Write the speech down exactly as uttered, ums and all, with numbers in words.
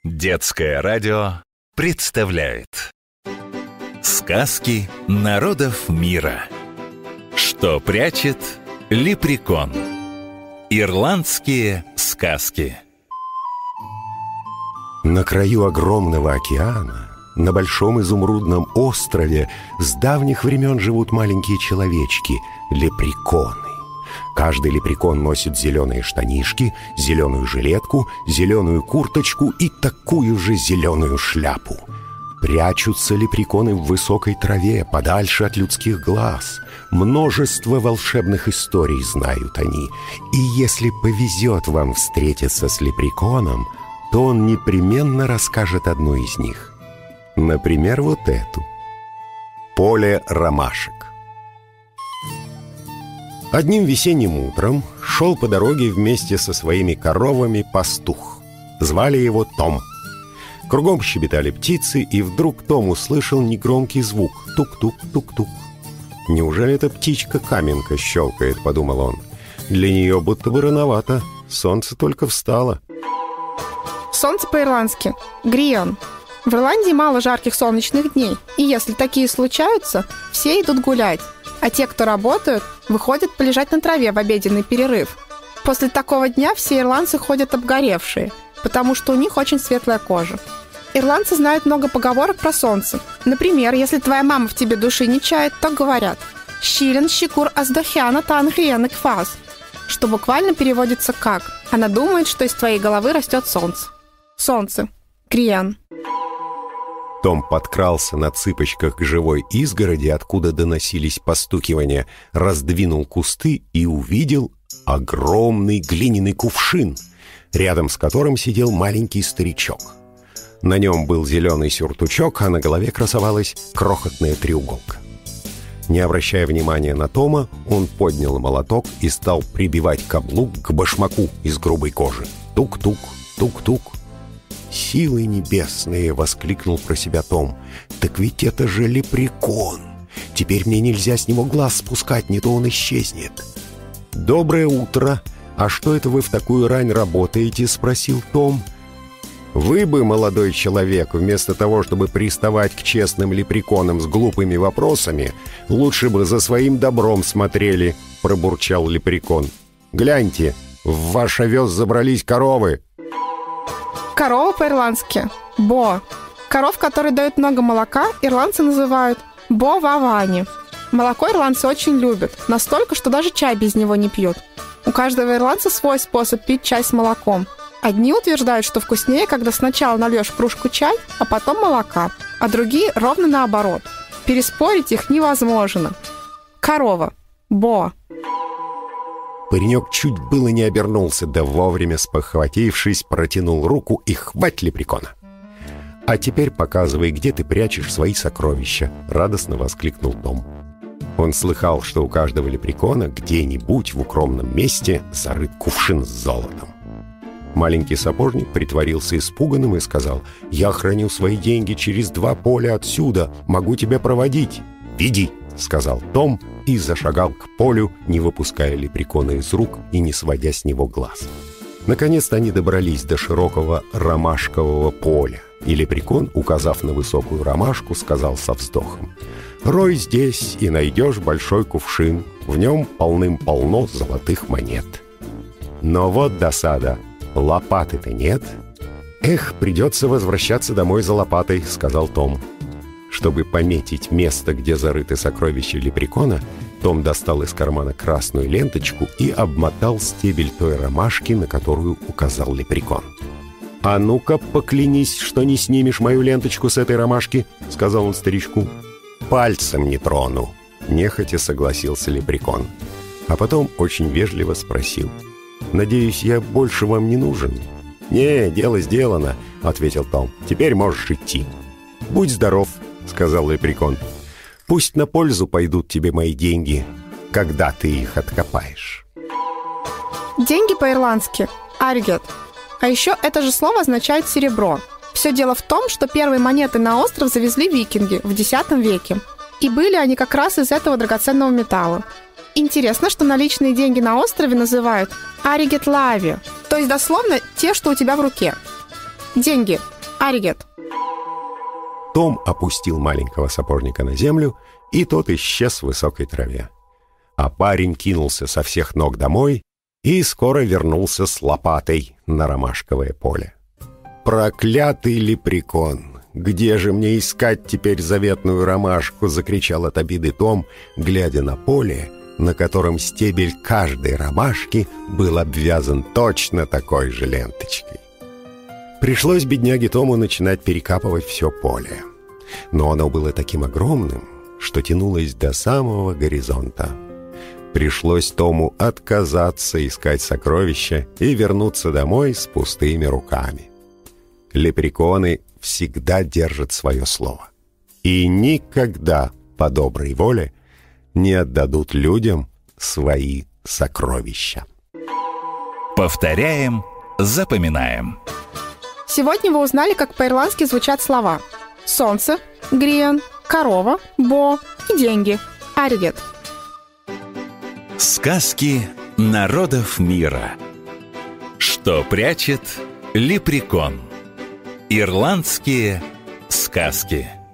Детское радио представляет сказки народов мира. Что прячет лепрекон? Ирландские сказки. На краю огромного океана, на большом изумрудном острове, с давних времен живут маленькие человечки — лепреконы. Каждый лепрекон носит зеленые штанишки, зеленую жилетку, зеленую курточку и такую же зеленую шляпу. Прячутся лепреконы в высокой траве, подальше от людских глаз. Множество волшебных историй знают они. И если повезет вам встретиться с лепреконом, то он непременно расскажет одну из них. Например, вот эту. Поле ромашек. Одним весенним утром шел по дороге вместе со своими коровами пастух. Звали его Том. Кругом щебетали птицы, и вдруг Том услышал негромкий звук — тук-тук-тук-тук. «Неужели эта птичка-каменка щелкает?» — подумал он. «Для нее будто бы рановато, солнце только встало». Солнце по-ирландски — «грион». В Ирландии мало жарких солнечных дней, и если такие случаются, все идут гулять, а те, кто работают, выходят полежать на траве в обеденный перерыв. После такого дня все ирландцы ходят обгоревшие, потому что у них очень светлая кожа. Ирландцы знают много поговорок про солнце. Например, если твоя мама в тебе души не чает, то говорят «щилен щекур аздохяна тангриенек фаз», что буквально переводится как «она думает, что из твоей головы растет солнце». Солнце. Гриан. Том подкрался на цыпочках к живой изгороди, откуда доносились постукивания, раздвинул кусты и увидел огромный глиняный кувшин, рядом с которым сидел маленький старичок. На нем был зеленый сюртучок, а на голове красовалась крохотная треуголка. Не обращая внимания на Тома, он поднял молоток и стал прибивать каблук к башмаку из грубой кожи. Тук-тук, тук-тук. «Силы небесные!» — воскликнул про себя Том. «Так ведь это же лепрекон! Теперь мне нельзя с него глаз спускать, не то он исчезнет». «Доброе утро! А что это вы в такую рань работаете?» — спросил Том. «Вы бы, молодой человек, вместо того, чтобы приставать к честным лепреконам с глупыми вопросами, лучше бы за своим добром смотрели», — пробурчал лепрекон. «Гляньте, в ваш овес забрались коровы». Корова по-ирландски – «бо». Коров, которые дают много молока, ирландцы называют «бо-вавани». Молоко ирландцы очень любят, настолько, что даже чай без него не пьют. У каждого ирландца свой способ пить чай с молоком. Одни утверждают, что вкуснее, когда сначала нальешь в кружку чай, а потом молока, а другие ровно наоборот. Переспорить их невозможно. Корова – «бо». Паренек чуть было не обернулся, да вовремя спохватившись, протянул руку и хвать лепрекона. «А теперь показывай, где ты прячешь свои сокровища», — радостно воскликнул Том. Он слыхал, что у каждого лепрекона где-нибудь в укромном месте зарыт кувшин с золотом. Маленький сапожник притворился испуганным и сказал: «Я храню свои деньги через два поля отсюда, могу тебя проводить». «Веди», — сказал Том и зашагал к полю, не выпуская лепрекона из рук и не сводя с него глаз. Наконец-то они добрались до широкого ромашкового поля, и лепрекон, указав на высокую ромашку, сказал со вздохом: «Рой здесь, и найдешь большой кувшин, в нем полным-полно золотых монет». «Но вот досада, лопаты-то нет». «Эх, придется возвращаться домой за лопатой», — сказал Том. Чтобы пометить место, где зарыты сокровища лепрекона, Том достал из кармана красную ленточку и обмотал стебель той ромашки, на которую указал лепрекон. «А ну-ка, поклянись, что не снимешь мою ленточку с этой ромашки», — сказал он старичку. «Пальцем не трону», — нехотя согласился лепрекон. А потом очень вежливо спросил: «Надеюсь, я больше вам не нужен?» «Не, дело сделано», — ответил Том. «Теперь можешь идти». «Будь здоров», — сказал лепрекон. «Пусть на пользу пойдут тебе мои деньги, когда ты их откопаешь». Деньги по-ирландски – «аргет». А еще это же слово означает «серебро». Все дело в том, что первые монеты на остров завезли викинги в десятом веке. И были они как раз из этого драгоценного металла. Интересно, что наличные деньги на острове называют «аригет лави», то есть дословно «те, что у тебя в руке». Деньги Аригет. Том опустил маленького сапожника на землю, и тот исчез в высокой траве. А парень кинулся со всех ног домой и скоро вернулся с лопатой на ромашковое поле. «Проклятый лепрекон! Где же мне искать теперь заветную ромашку?» — закричал от обиды Том, глядя на поле, на котором стебель каждой ромашки был обвязан точно такой же ленточкой. Пришлось бедняге Тому начинать перекапывать все поле. Но оно было таким огромным, что тянулось до самого горизонта. Пришлось Тому отказаться искать сокровища и вернуться домой с пустыми руками. Лепреконы всегда держат свое слово и никогда по доброй воле не отдадут людям свои сокровища. Повторяем, запоминаем. Сегодня вы узнали, как по-ирландски звучат слова: солнце, гриан, корова, бо и деньги, аригет. Сказки народов мира. Что прячет лепрекон? Ирландские сказки.